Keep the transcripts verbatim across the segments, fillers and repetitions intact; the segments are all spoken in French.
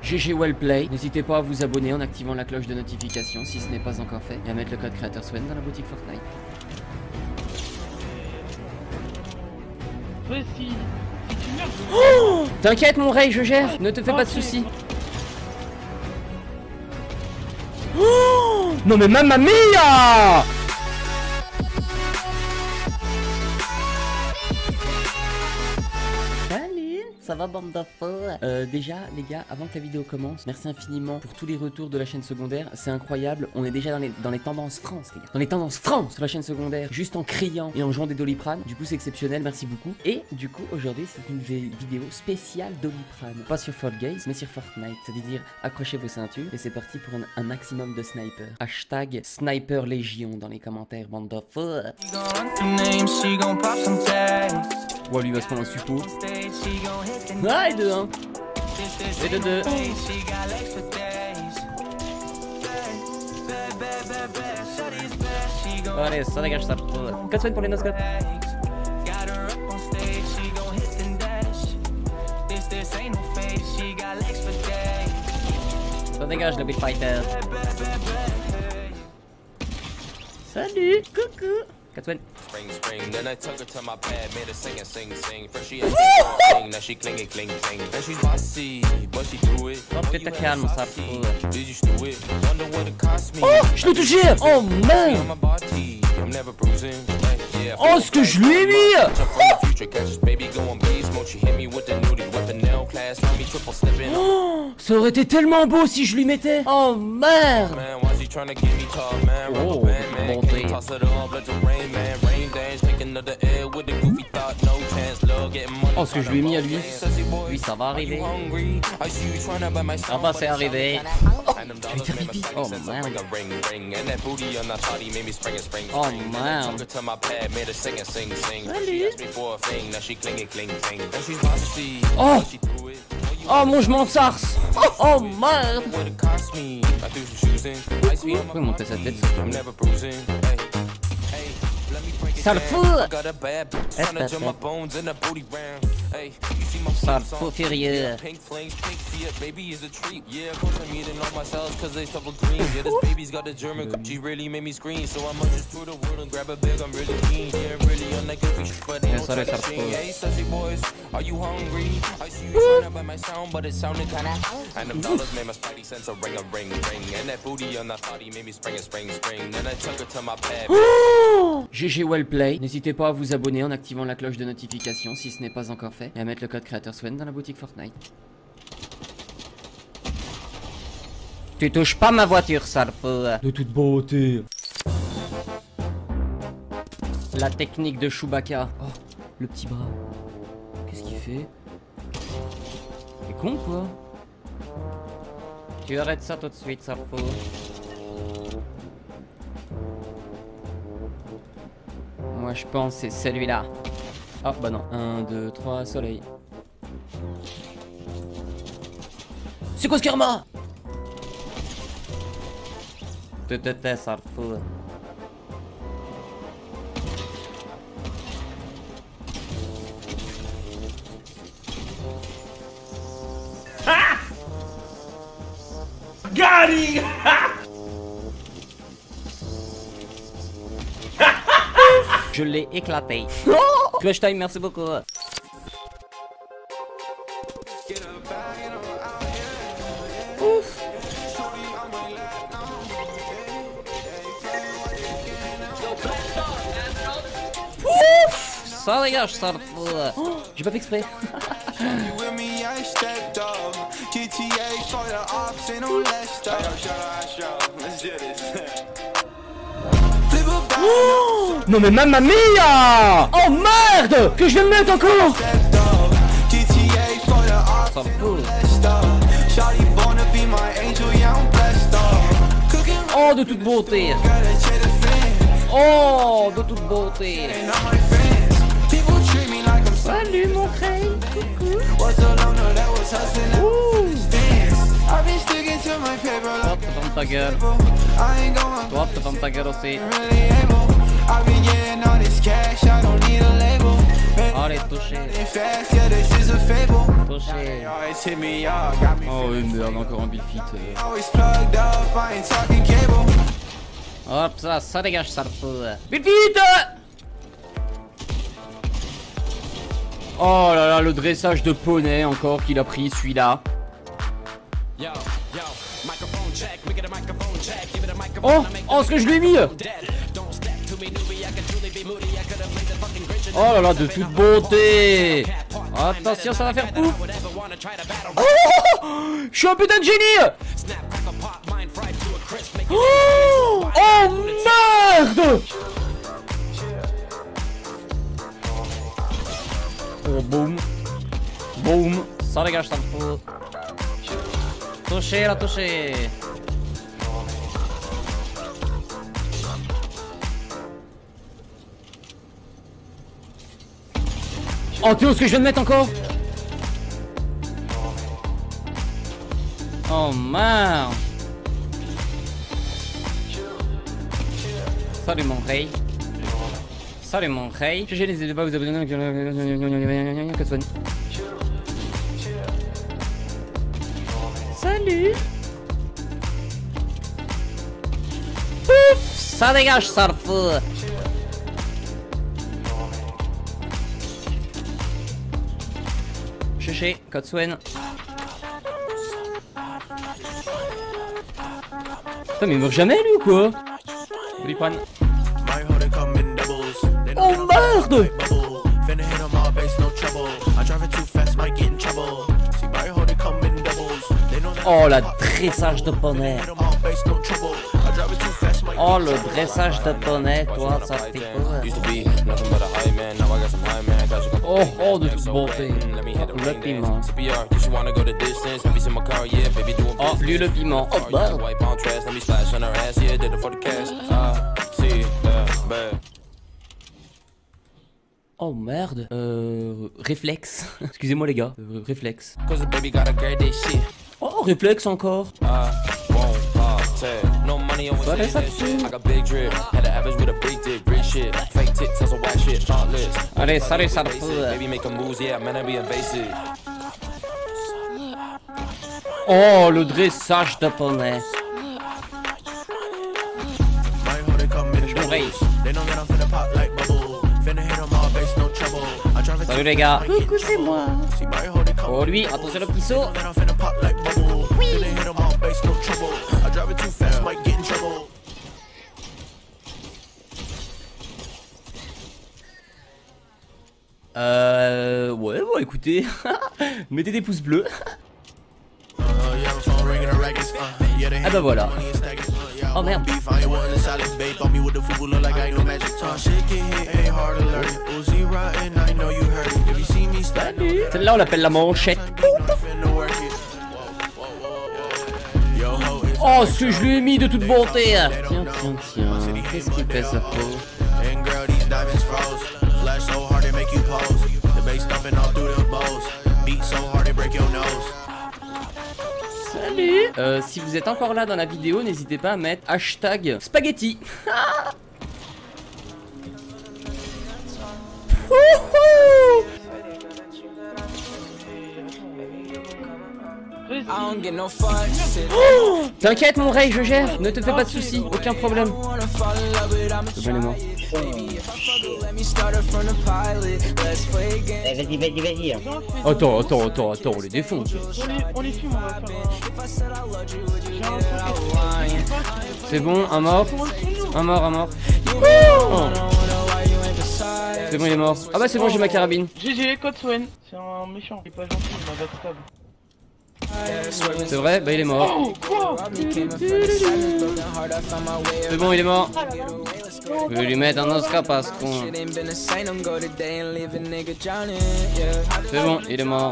G G Wellplay. N'hésitez pas à vous abonner en activant la cloche de notification si ce n'est pas encore fait. Et à mettre le code CreatorsWen dans la boutique Fortnite. Ouais, si, si tu meurs, je... Oh, t'inquiète mon Ray, je gère. Ne te fais pas de soucis. Oh, non mais mamma mia! Ça va bande d'infos. euh, Déjà les gars, avant que la vidéo commence, merci infiniment pour tous les retours de la chaîne secondaire. C'est incroyable, on est déjà dans les, dans les tendances France les gars. Dans les tendances France sur la chaîne secondaire, juste en criant et en jouant des Doliprane. Du coup c'est exceptionnel, merci beaucoup. Et du coup aujourd'hui c'est une vidéo spéciale Doliprane. Pas sur Fall Guys mais sur Fortnite. C'est-à-dire accrochez vos ceintures et c'est parti pour un, un maximum de snipers. Hashtag Sniper Légion dans les commentaires bande d'infos. Ouais, lui va se prendre un suppôt. Ah, et deux un. Et deux deux. Allez, ça dégage ça. quatre semaines pour les noscopes. Ça dégage le Big Fighter. Salut, coucou. Spring, spring, then I took her to my bed, made her sing and sing, sing. First she had sing, now she clingy, cling, cling. Then she's bossy, but she do it. Peut-être calme ça. Did you do it? Wonder what it cost me. Oh, je l'ai touché. Oh merde. Oh, ce que je lui ai mis. Oh, ça aurait été tellement beau si je lui mettais. Oh merde. Oh, bonté. Oh, ce que je lui ai mis à lui. Lui, ça va arriver. Ah bah, c'est arrivé. Oh, je vais faire pipi. Oh merde. Oh merde. Oh. Oh mon je m'en sarce. Oh, oh merde. Pourquoi monter sa tête? Ça le fout. Ça le fout furieux. G G Wellplay. N'hésitez pas à vous abonner en activant la cloche de notification si ce n'est pas encore fait. Et à mettre le code CreatorsWen dans la boutique Fortnite. Tu touches pas ma voiture, Sarpo. De toute beauté. La technique de Chewbacca. Oh, le petit bras. Qu'est-ce qu'il fait? C'est con quoi. Tu arrêtes ça tout de suite, Sarpo. Moi je pense c'est celui-là. Oh bah non. un, deux, trois, soleil. C'est quoi ce karma? Te te te, ça fout. Ah! Got him! Je l'ai éclaté. Crush time, merci beaucoup. Ouf. Ouf. Ça dégage, ça le fout. Oh, j'ai pas fait exprès. Oh, non mais mamma mia! Oh merde! Que je vais me mettre encore! Ça me fout. Oh de toute beauté! Oh de toute beauté! Salut mon crème! Coucou! Ouh. Toi, te fermes ta gueule. Toi, te fermes ta gueule aussi. Allez, touché. Touché. Oh oui, merde, encore un bifit. Hop, ça, ça dégage, ça le fout. Bifit! Oh là là, le dressage de poney encore qu'il a pris, celui-là. Oh, oh, ce que je lui ai mis. Oh là là, de toute beauté. Attention, ça va faire pouf. Oh, je suis un putain de génie. Oh, oh merde. Oh, boum. Boum. Ça dégage, ça me fout. Touché, là, touché. Oh, tu vois ce que je viens de mettre encore? Oh, merde. Salut mon rey. Salut mon rey. G G, n'hésitez pas à vous abonner. Salut. Pouf. Ça dégage, ça le fout. Chéché, Kotsuen. Putain, mais il meurt jamais lui ou quoi? Lui prenne. Oh merde! Oh la dressage de poney. Oh le dressage de poney, toi ça fait quoi? Oh oh de toute bonté. Le piment. Oh lui le piment. Oh merde. Oh merde. Euh. Réflexe. Excusez-moi les gars. Euh, réflexe. Oh réflexe encore. Allez, ça Allez, salut, ça Oh, le dressage de poney. Je m'oreille. Salut les gars. Coucou, c'est moi. Oh lui, attention le petit saut. Oui. Euh... Ouais, bon écoutez, mettez des pouces bleus. Ah bah voilà. Oh merde. Celle-là on l'appelle la manchette. Oh ce que je lui ai mis de toute bonté. Tiens, tiens, tiens. Qu'est-ce qu'il fait ça faux? Salut. Euh, si vous êtes encore là dans la vidéo, n'hésitez pas à mettre hashtag spaghetti. Oh, t'inquiète mon Ray, je gère, ne te fais pas de soucis, aucun problème. C'est bien les morts. Eh, vas-y, vas-y, vas-y. Attends, attends, attends, attends, on les défonce. On les fume, on va faire. C'est bon, un mort. Un mort, un mort. Oh. C'est bon, il est mort. Ah bah c'est bon, j'ai ma carabine. G G, Kotsuen. C'est un méchant, il est pas gentil, il m'a backstable. C'est vrai, bah il est mort. Oh, quoi? C'est bon, il est mort. Je vais lui mettre un Oscar parce qu'on... C'est bon, il est mort.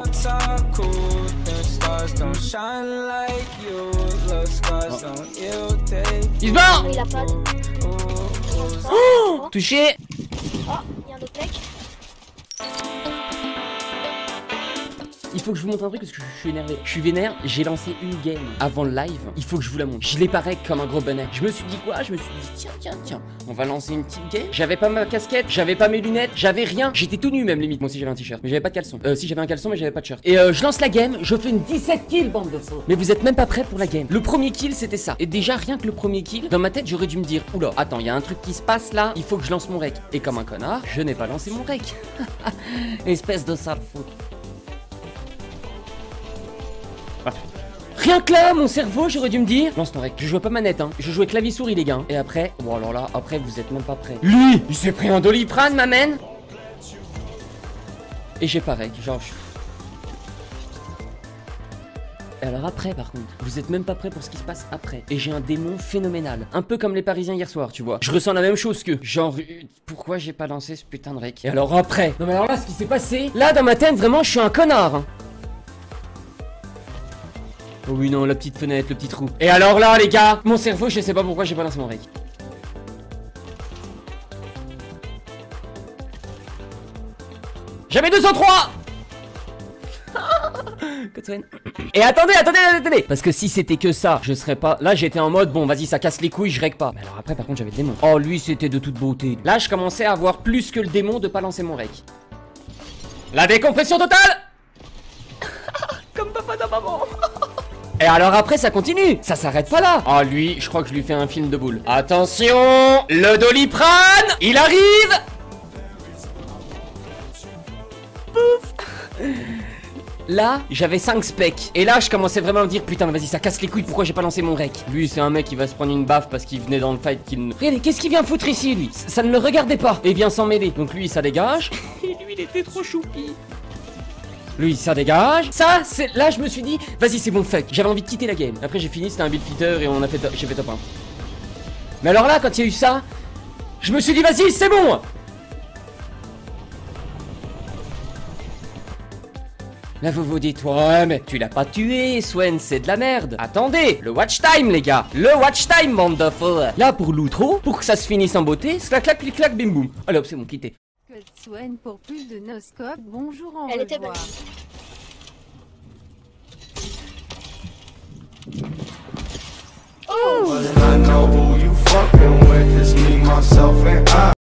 Oh. Il se bat. Il a pas de... Oh, touché. Oh, il y a un autre mec. Il faut que je vous montre un truc parce que je suis énervé. Je suis vénère, j'ai lancé une game avant le live. Il faut que je vous la montre. Je l'ai pareil comme un gros bonnet. Je me suis dit quoi? Je me suis dit tiens, tiens, tiens, on va lancer une petite game. J'avais pas ma casquette, j'avais pas mes lunettes, j'avais rien. J'étais tout nu même limite. Moi aussi j'avais un t-shirt, mais j'avais pas de caleçon. Euh, si j'avais un caleçon, mais j'avais pas de shirt. Et euh, je lance la game, je fais une dix-sept kills, bande de faux. Mais vous êtes même pas prêts pour la game. Le premier kill, c'était ça. Et déjà, rien que le premier kill, dans ma tête, j'aurais dû me dire oula, attends, il y a un truc qui se passe là, il faut que je lance mon rec. Et comme un connard, je n'ai pas lancé mon rec. Espèce de sale faute. Rien que là, mon cerveau, j'aurais dû me dire lance ton rec. Je jouais pas manette, hein. Je jouais clavier souris, les gars. Et après, bon alors là, après, vous êtes même pas prêts. Lui, il s'est pris un Doliprane, ma mène. Et j'ai pas rec, genre. Je... Et alors après, par contre, vous êtes même pas prêts pour ce qui se passe après. Et j'ai un démon phénoménal. Un peu comme les Parisiens hier soir, tu vois. Je ressens la même chose que. Genre, pourquoi j'ai pas lancé ce putain de rec? Et alors après. Non mais alors là, ce qui s'est passé. Là, dans ma tête, vraiment, je suis un connard. Hein. Oh oui, non, la petite fenêtre, le petit trou. Et alors là, les gars, mon cerveau, je sais pas pourquoi j'ai pas lancé mon rec. J'avais deux cent trois. Et attendez, attendez, attendez. Parce que si c'était que ça, je serais pas... Là, j'étais en mode, bon, vas-y, ça casse les couilles, je règle pas. Mais alors après, par contre, j'avais le démon. Oh, lui, c'était de toute beauté. Là, je commençais à avoir plus que le démon de pas lancer mon rec. La décompression totale. Comme papa dans maman. Et alors après ça continue, ça s'arrête pas là. Ah lui, je crois que je lui fais un film de boule. Attention, le Doliprane, il arrive. Pouf. Là, j'avais cinq specs. Et là, je commençais vraiment à me dire putain, vas-y, ça casse les couilles, pourquoi j'ai pas lancé mon rec? Lui, c'est un mec qui va se prendre une baffe parce qu'il venait dans le fight qu'il... Regardez, qu'est-ce qu'il vient foutre ici, lui? Ça ne le regardait pas. Et il vient s'en mêler. Donc lui, ça dégage. Et lui, il était trop choupi. Lui, ça dégage. Ça, c'est... Là, je me suis dit, vas-y, c'est bon, fuck. J'avais envie de quitter la game. Après, j'ai fini, c'était un build fitter et on a fait... J'ai fait top un. Mais alors là, quand il y a eu ça, je me suis dit, vas-y, c'est bon. Là, vous vous dites, ouais, mais tu l'as pas tué, Swen, c'est de la merde. Attendez, le watch time, les gars. Le watch time, bande de fous. Là, pour l'outro, pour que ça se finisse en beauté, slack, clac, clic, clac, bim, boum. Allez, hop, c'est bon, quittez. Swen pour plus de noscope, bonjour en Elle était revoir. Oh! I know who you fucking with, it's me, myself and I.